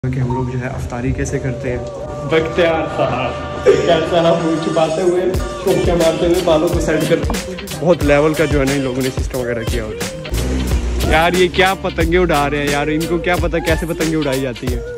कि हम लोग जो है अफ्तारी कैसे करते हैं। बख्तियार साहब कैसा हम मुँह छुपाते हुए शोकियाँ मारते हुए बालों को सेट कर बहुत लेवल का जो है ना इन लोगों ने सिस्टम वगैरह किया होता है। यार ये क्या पतंगे उड़ा रहे हैं यार, इनको क्या पता कैसे पतंगे उड़ाई जाती है।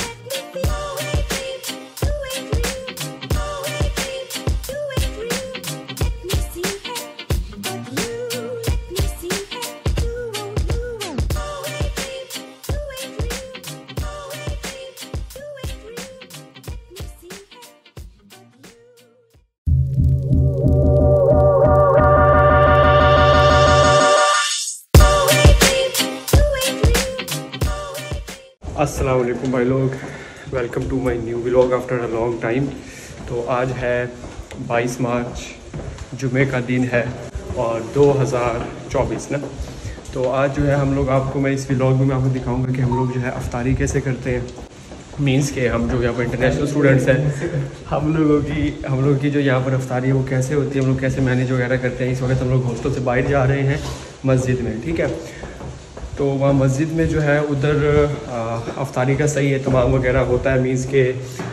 अस्सलाम वालेकुम भाई लोग, welcome to my new vlog after a long time. तो आज है 22 मार्च, जुमे का दिन है और 2024 ना। तो आज जो है हम लोग आपको मैं इस व्लॉग में आपको दिखाऊंगा कि हम लोग जो है अफ्तारी कैसे करते हैं। मीन्स के हम जो यहाँ पर इंटरनेशनल स्टूडेंट्स हैं, हम लोगों की जो यहाँ पर अफ्तारी है वो कैसे होती है, हम लोग कैसे मैनेज वगैरह करते हैं। इस वक्त हम लोग हॉस्टल से बाहर जा रहे हैं मस्जिद में, ठीक है। तो वहाँ मस्जिद में जो है उधर अफ्तारी का सही एहतमाम वगैरह होता है। मीन्स के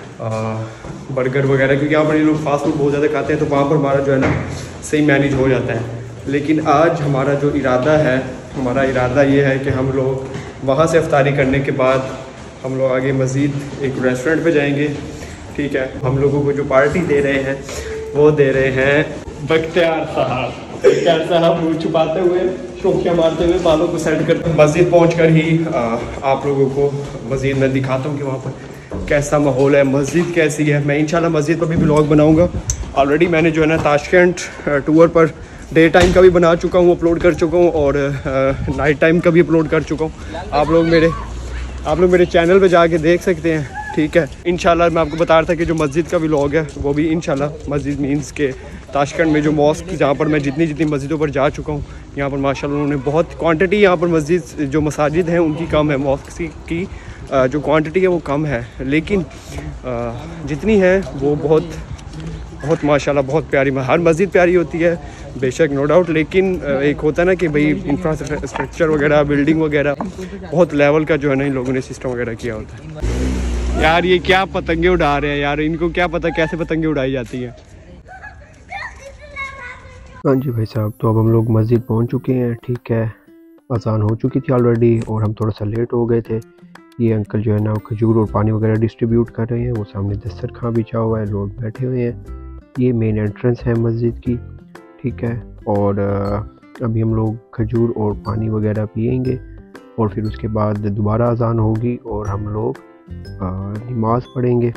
बर्गर वगैरह, क्योंकि यहाँ पर ये लोग फास्ट फूड बहुत ज़्यादा खाते हैं, तो वहाँ पर हमारा जो है ना सही मैनेज हो जाता है। लेकिन आज हमारा जो इरादा है, हमारा इरादा ये है कि हम लोग वहाँ से अफ्तारी करने के बाद हम लोग आगे मज़ीद एक रेस्टोरेंट पे जाएंगे, ठीक है। हम लोगों को जो पार्टी दे रहे हैं वो दे रहे हैं बख्तियार साहब कैसा हम मुँह छुपाते हुए शोकियाँ मारते हुए बालों को सेट करते। मस्जिद पहुंचकर ही आप लोगों को मस्जिद में दिखाता हूँ कि वहाँ पर कैसा माहौल है, मस्जिद कैसी है। मैं इंशाल्लाह मस्जिद पर भी ब्लॉग बनाऊँगा। ऑलरेडी मैंने जो है ना ताशकंद टूर पर डे टाइम का भी बना चुका हूँ, अपलोड कर चुका हूँ, और नाइट टाइम का भी अपलोड कर चुका हूँ। आप लोग मेरे चैनल पर जाके देख सकते हैं, ठीक है। इंशाल्लाह मैं आपको बता रहा था कि जो मस्जिद का व्लॉग है वो भी इंशाल्लाह मस्जिद मीन्स के ताशकंद में जो मॉस्क, जहाँ पर मैं जितनी मस्जिदों पर जा चुका हूँ, यहाँ पर माशाल्लाह उन्होंने बहुत क्वांटिटी, यहाँ पर मस्जिद जो मसाजिद हैं उनकी कम है, मॉस्क की जो क्वांटिटी है वो कम है, लेकिन जितनी है वो बहुत माशाल्लाह बहुत प्यारी। हर मस्जिद प्यारी होती है बेशक, नो डाउट, लेकिन एक होता है ना कि भाई इंफ्रास्ट्रक्चर वगैरह, बिल्डिंग वगैरह, बहुत लेवल का जो है ना इन लोगों ने सिस्टम वगैरह किया होता है। यार ये क्या पतंगे उड़ा रहे हैं यार, इनको क्या पता कैसे पतंगे उड़ाई जाती हैं। हाँ जी भाई साहब, तो अब हम लोग मस्जिद पहुंच चुके हैं, ठीक है। अज़ान हो चुकी थी ऑलरेडी और हम थोड़ा सा लेट हो गए थे। ये अंकल जो है ना खजूर और पानी वगैरह डिस्ट्रीब्यूट कर रहे हैं, वो सामने दस्तरखां बिछा हुआ है, लोग बैठे हुए हैं। ये मेन एंट्रेंस है मस्जिद की, ठीक है। और अभी हम लोग खजूर और पानी वगैरह पियेंगे और फिर उसके बाद दोबारा अज़ान होगी और हम लोग नमाज़ पढ़ेंगे।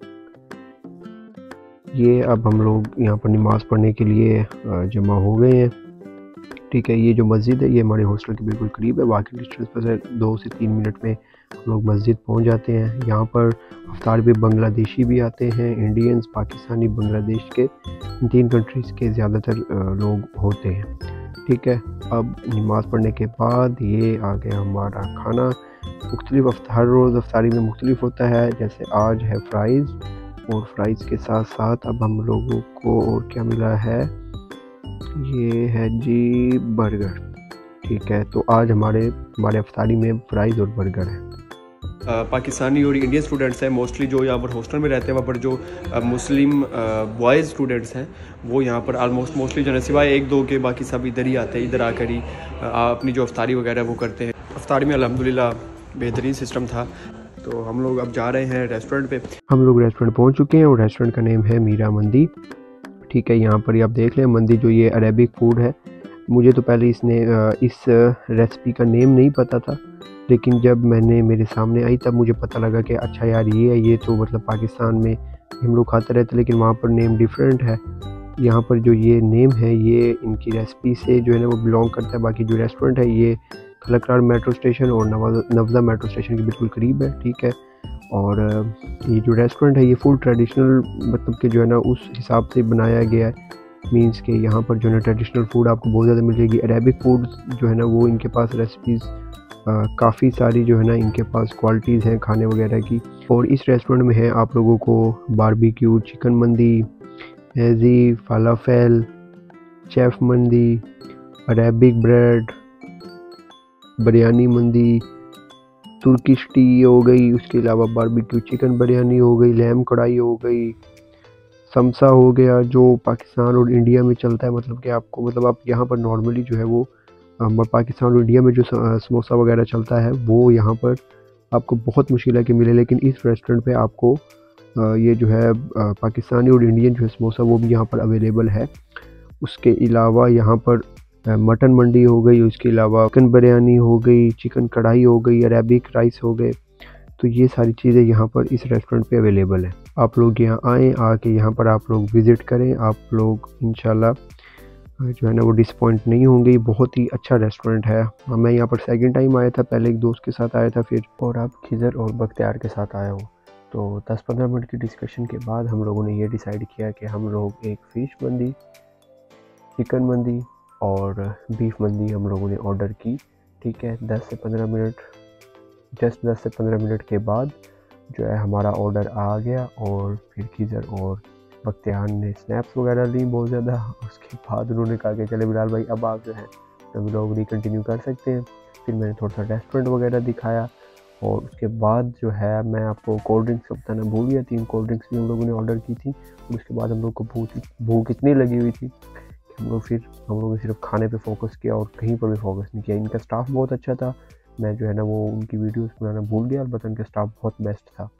ये अब हम लोग यहाँ पर नमाज़ पढ़ने के लिए जमा हो गए हैं, ठीक है। ये जो मस्जिद है ये हमारे हॉस्टल के बिल्कुल करीब है, बाकी डिस्टेंस पर से 2 से 3 मिनट में हम लोग मस्जिद पहुँच जाते हैं। यहाँ पर अफ्तार भी बांग्लादेशी भी आते हैं, इंडियंस, पाकिस्तानी, बांग्लादेश के, इन 3 कंट्रीज़ के ज़्यादातर लोग होते हैं, ठीक है। अब नमाज़ पढ़ने के बाद ये आ गया हमारा खाना। मुख्तलिफ हर रोज़ अफ्तारी में मुख्तलिफ होता है, जैसे आज है फ्राइज़, और फ्राइज़ के साथ साथ अब हम लोगों को और क्या मिला है, ये है जी बर्गर, ठीक है। तो आज हमारे अफ्तारी में फ्राइज़ और बर्गर है। पाकिस्तानी और इंडियन स्टूडेंट्स हैं मोस्टली, जो यहाँ पर हॉस्टल में रहते हैं। वहाँ पर जो मुस्लिम बॉयज़ स्टूडेंट्स हैं वो यहाँ पर आलमोस्ट मोस्टली जो है सिवाय 1-2 के बाकी सब इधर ही आते हैं, इधर आकर ही अपनी जो अफ्तारी वगैरह वो करते हैं। अफ्तारी में अल्हम्दुलिल्लाह बेहतरीन सिस्टम था। तो हम लोग अब जा रहे हैं रेस्टोरेंट पे। हम लोग रेस्टोरेंट पहुंच चुके हैं और रेस्टोरेंट का नेम है मीरा मंदी, ठीक है। यहाँ पर ही आप देख लें मंदी, जो ये अरेबिक फूड है। मुझे तो पहले इस रेसिपी का नेम नहीं पता था, लेकिन जब मैंने मेरे सामने आई तब मुझे पता लगा कि अच्छा यार ये है, ये तो मतलब पाकिस्तान में हम लोग खाते रहते, लेकिन वहाँ पर नेम डिफरेंट है। यहाँ पर जो ये नेम है ये इनकी रेसिपी से जो है ना वो बिलोंग करता है। बाकी जो रेस्टोरेंट है ये खलकरार मेट्रो स्टेशन और नवज़ा मेट्रो स्टेशन के बिल्कुल करीब है, ठीक है। और ये जो रेस्टोरेंट है ये फुल ट्रेडिशनल मतलब कि जो है ना उस हिसाब से बनाया गया है। मींस के यहाँ पर जो है ना ट्रेडिशनल फूड आपको बहुत ज़्यादा मिल जाएगी। अरेबिक फूड जो है ना वो इनके पास रेसिपीज़ काफ़ी सारी जो है ना इनके पास क्वालिटीज़ हैं खाने वगैरह की। और इस रेस्टोरेंट में है आप लोगों को बारबेक्यू चिकन मंदी, हैज़ी, फालाफेल, शेफ़ मंदी, अरेबिक ब्रेड, बिरयानी मंदी, तुर्किश टी हो गई, उसके अलावा बारबेक्यू चिकन बिरयानी हो गई, लैम कढ़ाई हो गई, समसा हो गया जो पाकिस्तान और इंडिया में चलता है। मतलब कि आपको मतलब आप यहाँ पर नॉर्मली जो है वो पाकिस्तान और इंडिया में जो समोसा वगैरह चलता है वो यहाँ पर आपको बहुत मुश्किल है कि मिले, लेकिन इस रेस्टोरेंट पे आपको ये जो है पाकिस्तानी और इंडियन जो है समोसा वो भी यहाँ पर अवेलेबल है। उसके अलावा यहाँ पर मटन मंडी हो गई, उसके अलावा चिकन बिरयानी हो गई, चिकन कढ़ाई हो गई, अरेबिक राइस हो गए। तो ये सारी चीज़ें यहाँ पर इस रेस्टोरेंट पे अवेलेबल है। आप लोग यहाँ आएँ, आके यहाँ पर आप लोग विज़िट करें, आप लोग इंशाल्लाह जो है ना वो डिसपॉइंट नहीं होंगे। बहुत ही अच्छा रेस्टोरेंट है। मैं यहाँ पर सेकंड टाइम आया था, पहले एक दोस्त के साथ आया था फिर, और आप खिज़र और बख्तियार के साथ आया हो। तो 10-15 मिनट की डिस्कशन के बाद हम लोगों ने ये डिसाइड किया कि हम लोग एक फ़िश मंदी, चिकन मंदी और बीफ मंदी हम लोगों ने ऑर्डर की। ठीक है, 10 से 15 मिनट, जस्ट 10 से 15 मिनट के बाद जो है हमारा ऑर्डर आ गया, और फिर खिज़र और बख्तियार ने स्नैप्स वगैरह ली बहुत ज़्यादा। उसके बाद उन्होंने कहा कि चले बिलाल भाई अब आप जो है हम लोग नहीं कंटिन्यू कर सकते हैं। फिर मैंने थोड़ा सा रेस्टोरेंट वगैरह दिखाया, और उसके बाद जो है मैं आपको कोल्ड ड्रिंक्स का बताना भूल गया। 3 कोल्ड ड्रिंक्स भी हम लोगों ने ऑर्डर की थी, और उसके बाद हम लोग को भूख इतनी लगी हुई थी कि हम लोगों ने सिर्फ खाने पे फोकस किया और कहीं पर भी फोकस नहीं किया। इनका स्टाफ बहुत अच्छा था, मैं जो है ना वो उनकी वीडियोस बनाना भूल गया, अलबत्ता उनका स्टाफ बहुत बेस्ट था।